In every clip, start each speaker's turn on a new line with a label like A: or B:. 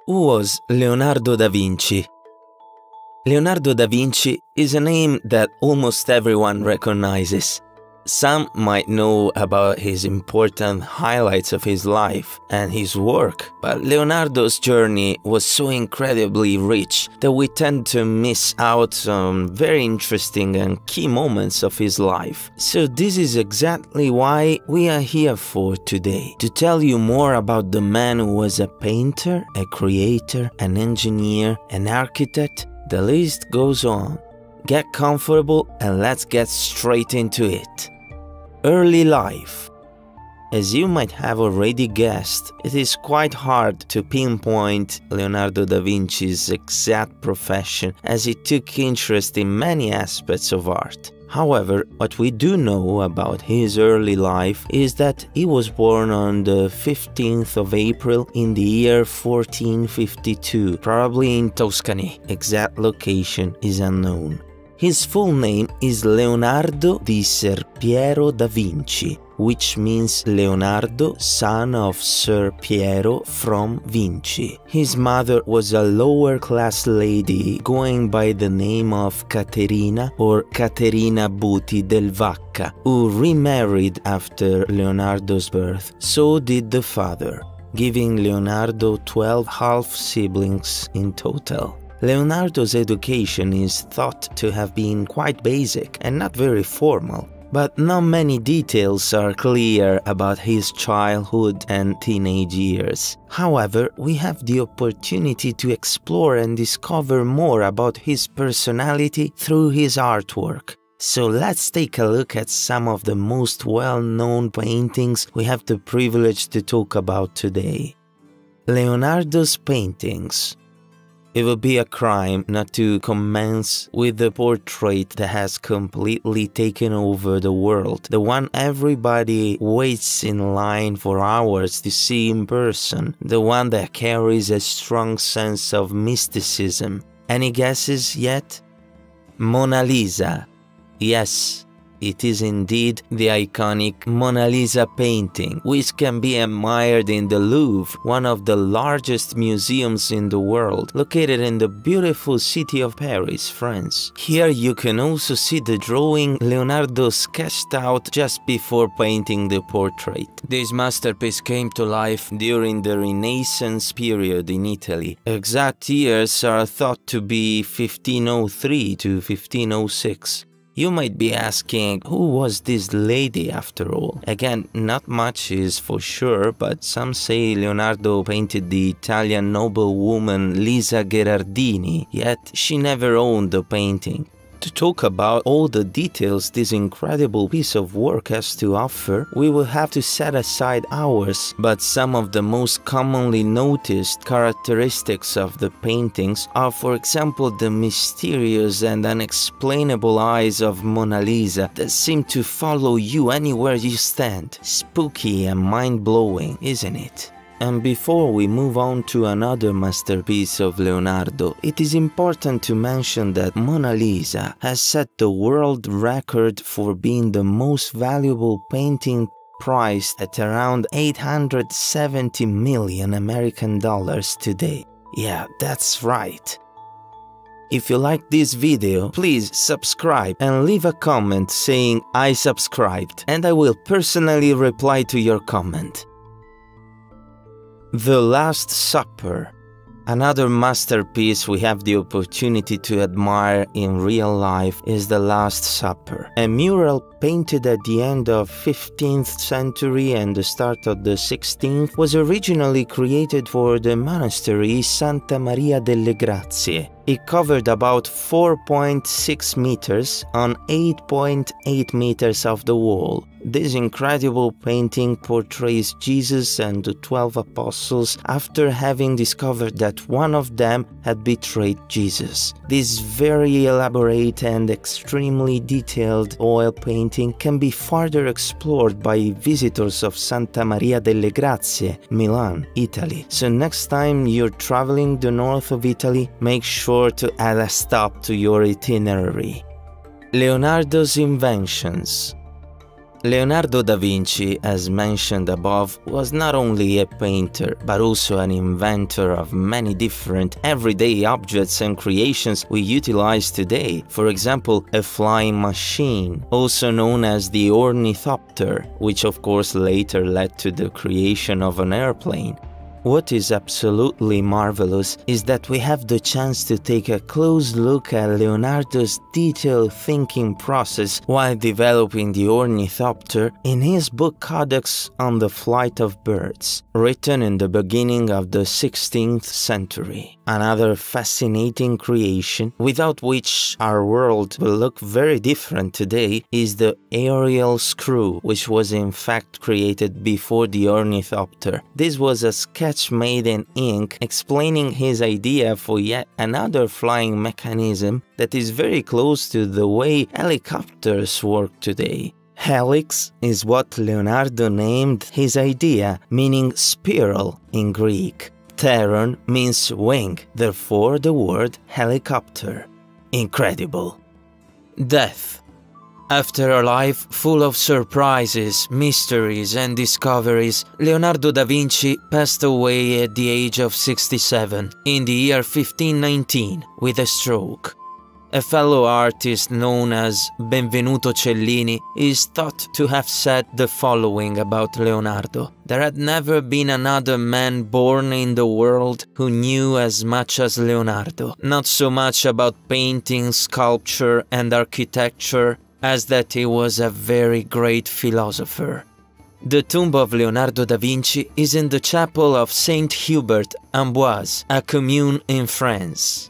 A: Who was Leonardo da Vinci? Leonardo da Vinci is a name that almost everyone recognizes. Some might know about his important highlights of his life and his work, but Leonardo's journey was so incredibly rich that we tend to miss out on very interesting and key moments of his life. So this is exactly why we are here for today, to tell you more about the man who was a painter, a creator, an engineer, an architect. The list goes on. Get comfortable and let's get straight into it. Early life. As you might have already guessed, it is quite hard to pinpoint Leonardo da Vinci's exact profession, as he took interest in many aspects of art. However, what we do know about his early life is that he was born on the 15th of April in the year 1452, probably in Tuscany. Exact location is unknown. His full name is Leonardo di Ser Piero da Vinci, which means Leonardo, son of Sir Piero from Vinci. His mother was a lower-class lady going by the name of Caterina or Caterina Buti del Vacca, who remarried after Leonardo's birth. So did the father, giving Leonardo 12 half-siblings in total. Leonardo's education is thought to have been quite basic and not very formal, but not many details are clear about his childhood and teenage years. However, we have the opportunity to explore and discover more about his personality through his artwork. So let's take a look at some of the most well-known paintings we have the privilege to talk about today. Leonardo's paintings. It would be a crime not to commence with the portrait that has completely taken over the world, the one everybody waits in line for hours to see in person, the one that carries a strong sense of mysticism. Any guesses yet? Mona Lisa. Yes, it is indeed the iconic Mona Lisa painting, which can be admired in the Louvre, one of the largest museums in the world, located in the beautiful city of Paris, France. Here you can also see the drawing Leonardo sketched out just before painting the portrait. This masterpiece came to life during the Renaissance period in Italy. Exact years are thought to be 1503 to 1506. You might be asking, who was this lady after all? Again, not much is for sure, but some say Leonardo painted the Italian noblewoman Lisa Gherardini, yet she never owned the painting. To talk about all the details this incredible piece of work has to offer, we will have to set aside hours, but some of the most commonly noticed characteristics of the paintings are, for example, the mysterious and unexplainable eyes of Mona Lisa that seem to follow you anywhere you stand. Spooky and mind-blowing, isn't it? And before we move on to another masterpiece of Leonardo, it is important to mention that Mona Lisa has set the world record for being the most valuable painting, priced at around 870 million American dollars today. Yeah, that's right. If you like this video, please subscribe and leave a comment saying I subscribed, and I will personally reply to your comment. The Last Supper. Another masterpiece we have the opportunity to admire in real life is The Last Supper. A mural painted at the end of 15th century and the start of the 16th was originally created for the monastery Santa Maria delle Grazie. It covered about 4.6 meters on 8.8 meters of the wall. This incredible painting portrays Jesus and the 12 apostles after having discovered that one of them had betrayed Jesus. This very elaborate and extremely detailed oil painting can be further explored by visitors of Santa Maria delle Grazie, Milan, Italy. So next time you're traveling the north of Italy, make sure to add a stop to your itinerary. Leonardo's inventions. Leonardo da Vinci, as mentioned above, was not only a painter, but also an inventor of many different everyday objects and creations we utilize today. For example, a flying machine, also known as the ornithopter, which of course later led to the creation of an airplane. What is absolutely marvelous is that we have the chance to take a close look at Leonardo's detailed thinking process while developing the ornithopter in his book Codex on the Flight of Birds, written in the beginning of the 16th century. Another fascinating creation, without which our world will look very different today, is the aerial screw, which was in fact created before the ornithopter. This was a sketch made in ink explaining his idea for yet another flying mechanism that is very close to the way helicopters work today. Helix is what Leonardo named his idea, meaning spiral in Greek. Pteron means wing, therefore the word helicopter. Incredible. Death. After a life full of surprises, mysteries and discoveries, Leonardo da Vinci passed away at the age of 67 in the year 1519 with a stroke. A fellow artist known as Benvenuto Cellini is thought to have said the following about Leonardo: "There had never been another man born in the world who knew as much as Leonardo, not so much about painting, sculpture and architecture, as that he was a very great philosopher." The tomb of Leonardo da Vinci is in the chapel of Saint Hubert, Amboise, a commune in France.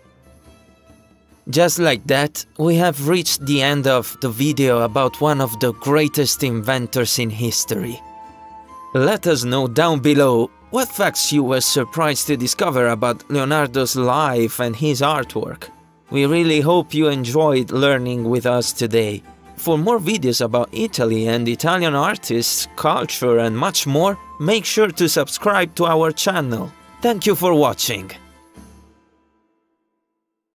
A: Just like that, we have reached the end of the video about one of the greatest inventors in history. Let us know down below what facts you were surprised to discover about Leonardo's life and his artwork. We really hope you enjoyed learning with us today. For more videos about Italy and Italian artists, culture and much more, make sure to subscribe to our channel. Thank you for watching.